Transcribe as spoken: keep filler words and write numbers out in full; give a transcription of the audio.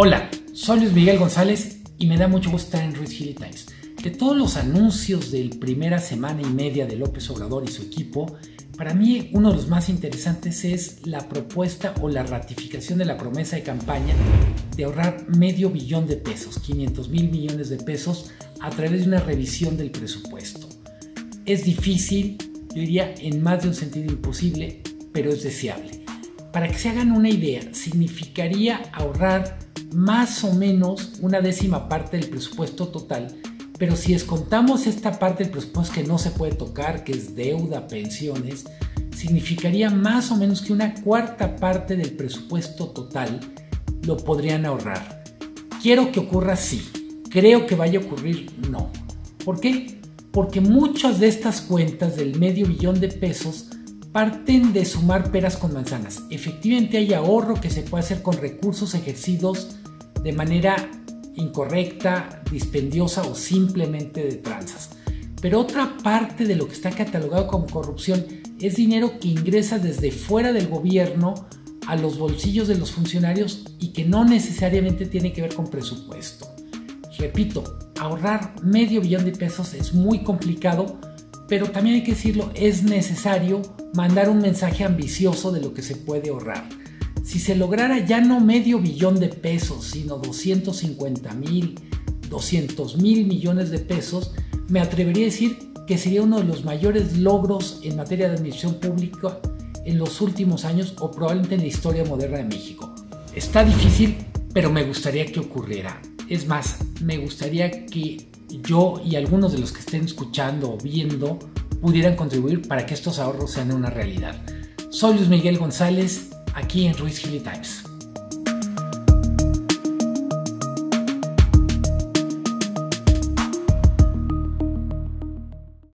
Hola, soy Luis Miguel González y me da mucho gusto estar en Ruiz-Gili Times. De todos los anuncios de la primera semana y media de López Obrador y su equipo, para mí uno de los más interesantes es la propuesta o la ratificación de la promesa de campaña de ahorrar medio billón de pesos, quinientos mil millones de pesos, a través de una revisión del presupuesto. Es difícil, yo diría en más de un sentido imposible, pero es deseable. Para que se hagan una idea, significaría ahorrar más o menos una décima parte del presupuesto total, pero si descontamos esta parte del presupuesto que no se puede tocar, que es deuda, pensiones, significaría más o menos que una cuarta parte del presupuesto total lo podrían ahorrar. Quiero que ocurra sí, creo que vaya a ocurrir no. ¿Por qué? Porque muchas de estas cuentas del medio billón de pesos parten de sumar peras con manzanas. Efectivamente hay ahorro que se puede hacer con recursos ejercidos de manera incorrecta, dispendiosa o simplemente de tranzas. Pero otra parte de lo que está catalogado como corrupción es dinero que ingresa desde fuera del gobierno a los bolsillos de los funcionarios y que no necesariamente tiene que ver con presupuesto. Repito, ahorrar medio billón de pesos es muy complicado, pero también hay que decirlo, es necesario mandar un mensaje ambicioso de lo que se puede ahorrar. Si se lograra ya no medio billón de pesos, sino doscientos cincuenta mil, doscientos mil millones de pesos, me atrevería a decir que sería uno de los mayores logros en materia de administración pública en los últimos años o probablemente en la historia moderna de México. Está difícil, pero me gustaría que ocurriera. Es más, me gustaría que yo y algunos de los que estén escuchando o viendo pudieran contribuir para que estos ahorros sean una realidad. Soy Luis Miguel González, aquí en Ruiz-Gili Times.